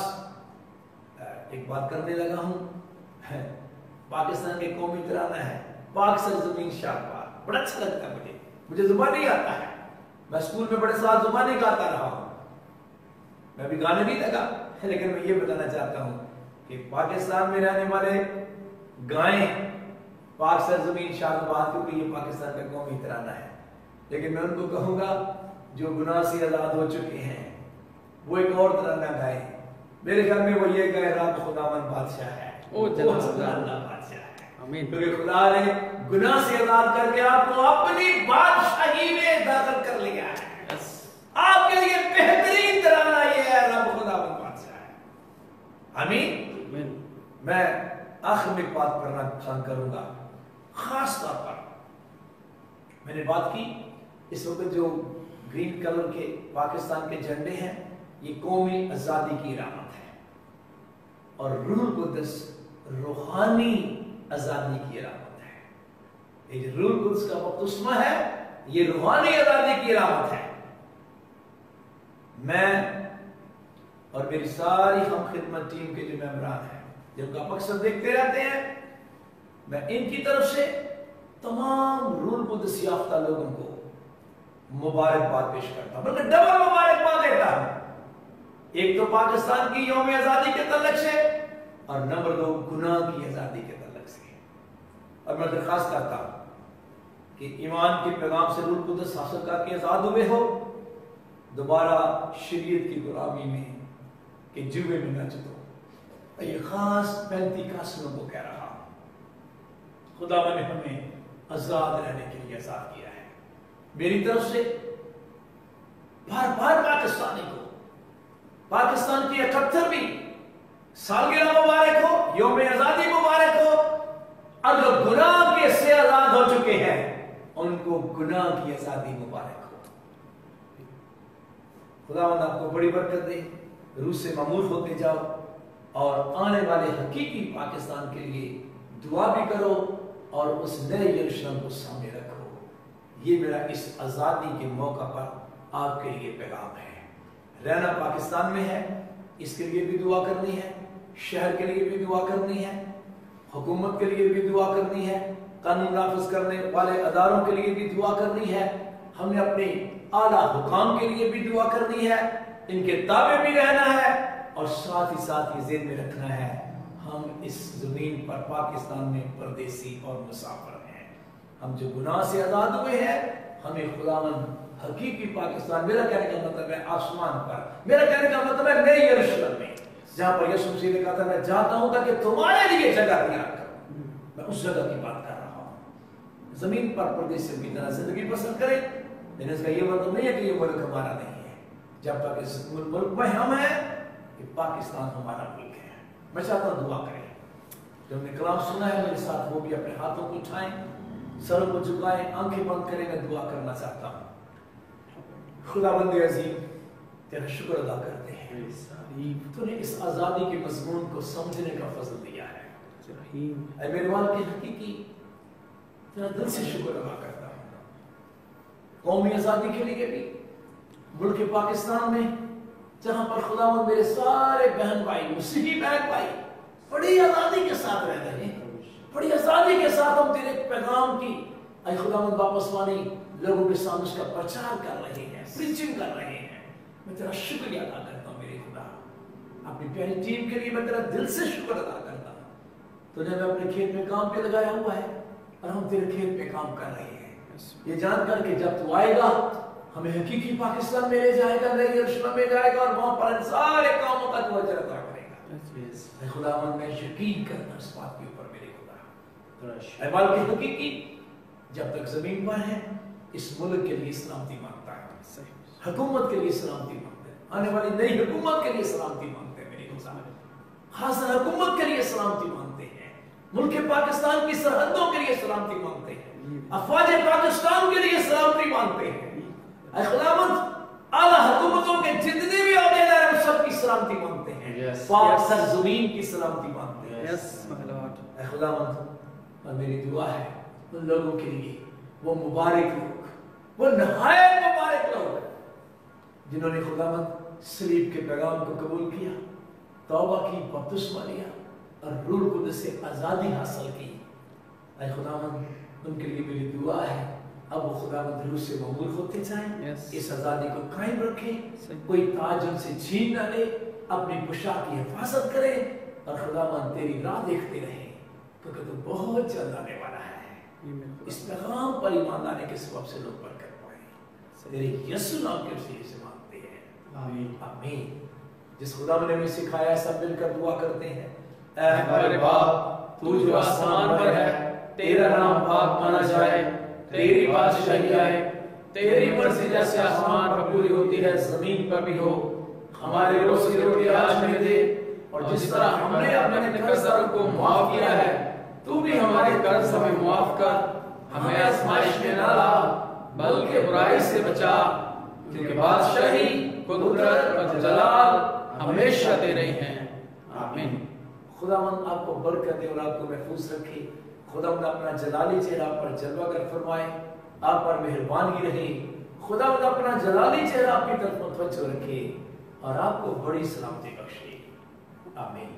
Speaker 3: एक बात करने लगा हूं, पाकिस्तान के कौमी तराना है पाक सरजमीन शाबाद, बड़ा अच्छा लगता है मुझे जुबानी आता है। मैं स्कूल में बड़े साल जुबानी गाता रहा हूं, मैं भी गाने नहीं लगा, लेकिन मैं ये बताना चाहता हूं कि पाकिस्तान में रहने वाले गाएं पाक सरजमीन शाबाद, क्योंकि ये पाकिस्तान का कौमी तराना है। लेकिन मैं उनको कहूंगा जो गुनाह से आजाद हो चुके हैं वो एक और तराना गाए। मेरे ख्याल में वो ये गाए, रब खुदावन बादशाह है,
Speaker 1: ओ जनाब
Speaker 3: बादशाह है।
Speaker 1: आमीन।
Speaker 3: क्योंकि खुदा ने गुनाह से आजाद करके आपको अपनी बादशाही में दाखिल कर लिया है। आपके लिए बेहतरीन तराना ये है, रब खुदावन बादशाह है। आमीन। मैं आखिर में बात करना पसंद करूंगा। खास तौर पर मैंने बात की इस वक्त जो ग्रीन कलर के पाकिस्तान के झंडे हैं, ये कौमी आजादी की इलामत है, और रूहुल कुद्दस रूहानी आजादी की इलामत है। ये जो रूहुल कुद्दस का बपतिस्मा है, ये रूहानी आजादी की इलामत है। मैं और मेरी सारी हम खिदमत टीम के जो मेंबरान हैं, जिनका मकसद देखते रहते हैं, मैं इनकी तरफ से तमाम रूहुल कुद्दस याफ्ता लोगों को मुबारकबाद पेश करता हूं, बल्कि डबल मुबारकबाद देता हूं। एक तो पाकिस्तान की यौम आजादी के तल्लक से, और नंबर 2 गुनाह की आजादी के तल्लक से। और मैं दरखास्त करता हूं कि ईमान के पैगाम से रूहुल कुद्दस हासिल करके आजाद हुए हो, दोबारा शरीयत की गुलामी में के जुए में न चलो। ये खास पेंतिकास्तियों को कह रहा हूं। खुदा ने हमें आजाद रहने के लिए आजाद किया है। मेरी तरफ से बार बार पाकिस्तानी को पाकिस्तान की 78वीं सालगिरह मुबारक हो, यौम आजादी मुबारक हो। और जो गुनाह के से आजाद हो चुके हैं, उनको गुनाह की आजादी मुबारक हो। खुदावंद आपको बड़ी बरकत दे। रूस से मामूर होते जाओ और आने वाले हकीकी पाकिस्तान के लिए दुआ भी करो और उस नए यरूशलेम को सामने रखो। ये मेरा इस आजादी के मौका पर आपके लिए पैगाम है। रहना पाकिस्तान में है, इसके लिए भी दुआ करनी है, शहर के लिए भी दुआ करनी है, हुकूमत के लिए भी दुआ करनी है, कानून नाफिज करने वाले अदारों के लिए भी दुआ करनी है, हमने अपने आला हुकाम के लिए भी दुआ करनी है, इनके ताबे भी रहना है, और साथ ही साथ ये ज़हन में रखना है हम इस जमीन पर पाकिस्तान में परदेसी और मुसाफिर हैं। हम जो गुनाह से आजाद हुए हैं, हमें खुदावंद हकीकी पाकिस्तान, मेरा कहने का मतलब है आसमान पर, मेरा कहने का मतलब है नए यरूशलेम में, जहां पर यीशु मसीह ने कहा था मैं जाता हूं ताकि तुम्हारे लिए जगह तैयार करूं। मैं उस जगह की बात कर रहा हूं। जमीन पर परदेसियों की तरह जिंदगी बसर करें, लेकिन इसका ये मतलब नहीं है कि ये मुल्क हमारा नहीं है। जब तक इस मुल्क में हम हैं, कि पाकिस्तान हमारा मुल्क है। मैं चाहता हूं दुआ करें। जो हमने कलाम सुना है मेरे साथ, वो भी अपने हाथों को उठाएं, सरों को झुकाएं, आंखें बंद करें। मैं दुआ करना चाहता हूं। खुदावंद अजीम, तेरा शुक्र अदा करते हैं, तूने इस आजादी के मजमून को समझने का फजल दिया है। ऐ मेरे वाल के हकीकी, तेरा दिल से शुक्र अदा करता हूं। कौमी आजादी के लिए भी मुल्क पाकिस्तान में, जहां पर खुदावंद मेरे सारे बहन भाई, मुस्लिम बहन भाई बड़ी आजादी के साथ रह रहे हैं, बड़ी आजादी के साथ हम तेरे पैगाम की ऐ खुदावंद वापस वाली लोगों के सामने उसका प्रचार कर रहे हैं, प्रीचिंग कर रहे हैं। मैं तेरा शुक्रिया अदा करता हूं मेरे खुदा। अपनी प्यारी टीम के लिए मैं तेरा दिल से शुक्र अदा करता हूं। तूने हमें अपने खेत में काम पे लगाया हुआ है, और हम तेरे खेत में काम कर रहे हैं, ये जानकर के जब तू आएगा हमें हकीकी पाकिस्तान में ले जाएगा, नए यरूशलेम में जाएगा, और वहां पर सारे कामों का तू अजर अदा करेगा। खुदावंद मैं यकीन करना इस बात के ऊपर मेरे खुदा। ऐ बाल की हकीकी, जब तक जमीन पर है, इस मुल्क के लिए सलामती मांगता है, हुकूमत के लिए सलामती मांगते हैं, आने वाली नई हुकूमत के लिए सलामती मांगते हैं मेरे खुदा। खास हुकूमत के लिए सलामती मांगते हैं, मुल्क पाकिस्तान की सरहदों के लिए सलामती मांगते हैं, अफवाज पाकिस्तान के लिए सलामती मांगते हैं। ऐ खुदावंद आला हुकूमतों के जितने भी अहदेदार हैं, सबकी सलामती मांगते हैं, पाक सरजमीन की सलामती मांगते हैं। ऐ खुदावंद, और मेरी दुआ है उन लोगों के लिए, वो मुबारक लोग, वो नहायत मुबारक लोग जिन्होंने खुदावंद सलीब के पैगाम को कबूल किया, तौबा की, बपतिस्मा लिया, और रूह कुद्दस से आजादी हासिल की। ऐ खुदावंद, उनके लिए मेरी दुआ है, अब वो खुदावंद रूह से ममूर होते जाएं, इस आजादी को कायम रखें, कोई ताज उनसे छीन न ले, अपनी पोशाक की हिफाजत करें, और खुदावंद तेरी राह देखते रहें, क्योंकि तू बहुत जल्द आने वाला है। इस पैगाम पर ईमान लाने के सबब से लोग बरकत पाएं। तेरे यीशु नाम के वसीले से मांगते हैं, आमीन आमीन। जिस खुदा ने हमें सिखाया है, सब मिलकर दुआ करते हैं। ऐ हमारे बाप, तू जो आसमान पर है, तेरा नाम पाक माना जाए, तेरी बादशाही आए, तेरी मर्जी जैसे आसमान पर पूरी होती है, जमीन पर भी हो। हमारे रोज की रोटी आज हमें दे, और जिस तरह हमने अपने कर्जदारों को माफ किया है, तू भी हमारे कर्ज हमें माफ कर, हमें आजमाइश में न ला, बल्कि बुराई से बचा, क्योंकि बादशाही, कुदरत और जलाल हमेशा तेरे हैं। आमीन। खुदावंद आपको बरकत दे और आपको महफूज रखे। खुदावंद अपना जलाली चेहरा पर जलवागर फरमाए, आप पर मेहरबानी रहे। खुदावंद अपना जलाली चेहरा आपकी तरफ मुतवज्जो रखे और आपको बड़ी सलामती बख्शे। आमीन।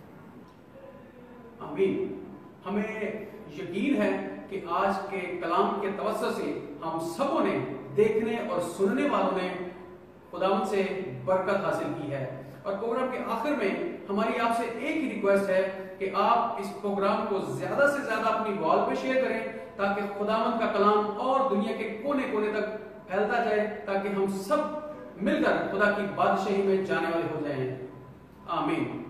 Speaker 1: आमीन। हमें यकीन है कि आज के कलाम के तवज्जुह से हम सबों ने, देखने और सुनने वालों ने खुदावंद से बरकत हासिल की है। और प्रोग्राम के आखिर में हमारी आपसे एक ही रिक्वेस्ट है कि आप इस प्रोग्राम को ज्यादा से ज्यादा अपनी वॉल पे शेयर करें, ताकि खुदावंद का कलाम और दुनिया के कोने कोने तक फैलता जाए, ताकि हम सब मिलकर खुदा की बादशाही में जाने वाले हो जाएं। आमीन।